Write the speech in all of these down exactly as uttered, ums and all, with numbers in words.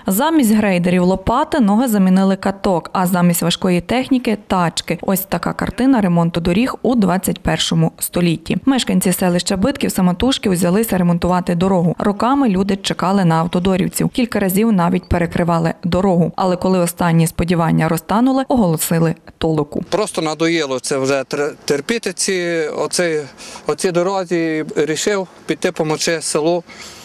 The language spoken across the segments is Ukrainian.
Замість грейдерів лопати, ноги замінили каток, а замість важкої техніки – тачки. Ось така картина ремонту доріг у двадцять першому столітті. Мешканці селища Битків самотужки взялися ремонтувати дорогу. Роками люди чекали на автодорівців. Кілька разів навіть перекривали дорогу. Але коли останні сподівання розтанули, оголосили толоку. Просто надоїло це вже терпіти ці, оці, оці дорозі. Рішив піти помочи селу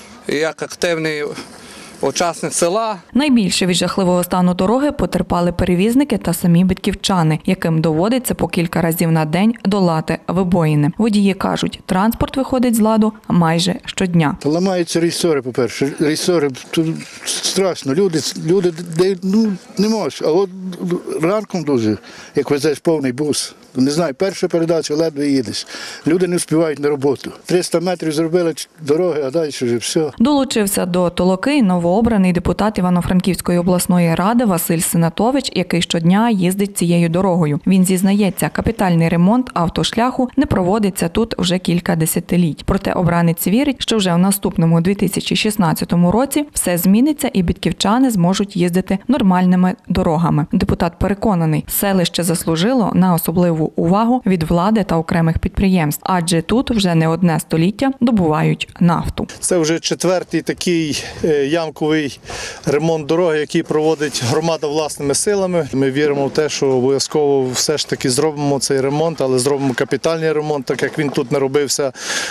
як активний учасник села. Найбільше від жахливого стану дороги потерпали перевізники та самі битківчани, яким доводиться по кілька разів на день долати вибоїни. Водії кажуть, транспорт виходить з ладу майже щодня. Та ламаються рейсори, по-перше. Рейсори, тут страшно. Люди, люди де, ну, не можеш. А от ранком дуже, як везеш повний бус. Не знаю, перша передача, ледве їдеш. Люди не встигають на роботу. триста метрів зробили дороги, а далі вже все. Долучився до толоки й новообраний депутат Івано-Франківської обласної ради Василь Синатович, який щодня їздить цією дорогою. Він зізнається, капітальний ремонт автошляху не проводиться тут вже кілька десятиліть. Проте обранець вірить, що вже в наступному дві тисячі шістнадцятому році все зміниться і битківчани зможуть їздити нормальними дорогами. Депутат переконаний, селище заслужило на особливу увагу від влади та окремих підприємств, адже тут вже не одне століття добувають нафту. Це вже четвертий такий ямковий ремонт дороги, який проводить громада власними силами. Ми віримо в те, що обов'язково все ж таки зробимо цей ремонт, але зробимо капітальний ремонт, так як він тут не робився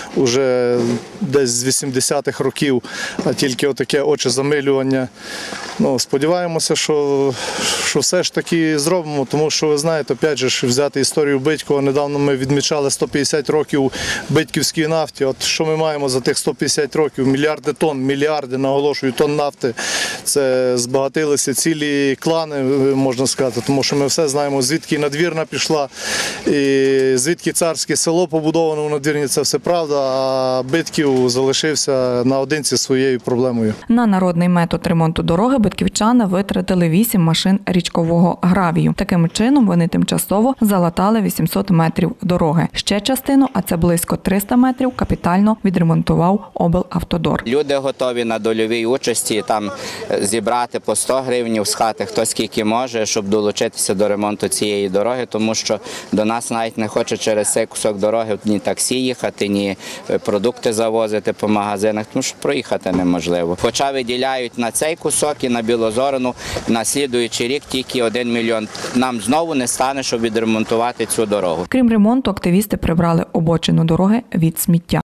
вже десь з вісімдесятих років, а тільки отаке очезамилювання. Ну, сподіваємося, що, що все ж таки зробимо, тому що, ви знаєте, опять же, взяти історію Биткова, недавно ми відмічали сто п'ятдесят років битківській нафті. От що ми маємо за тих сто п'ятдесят років? Мільярди тонн, мільярди, наголошую, тонн нафти. Це збагатилися цілі клани, можна сказати, тому що ми все знаємо, звідки надвірна пішла, і звідки царське село побудовано в надвірні, це все правда, а Битків залишився наодинці своєю проблемою. На народний метод ремонту дороги битківчани витратили вісім машин річкового гравію. Таким чином вони тимчасово залатали вісімсот метрів дороги. Ще частину, а це близько триста метрів, капітально відремонтував облавтодор. Люди готові на дольовій участі там зібрати по сто гривень з хати, хто скільки може, щоб долучитися до ремонту цієї дороги, тому що до нас навіть не хоче через цей кусок дороги ні таксі їхати, ні продукти завозити по магазинах, тому що проїхати неможливо. Хоча виділяють на цей кусок і на Білозорину на слідуючий рік тільки один мільйон. Нам знову не стане, щоб відремонтувати цю дорогу. Крім ремонту, активісти прибрали обочину дороги від сміття.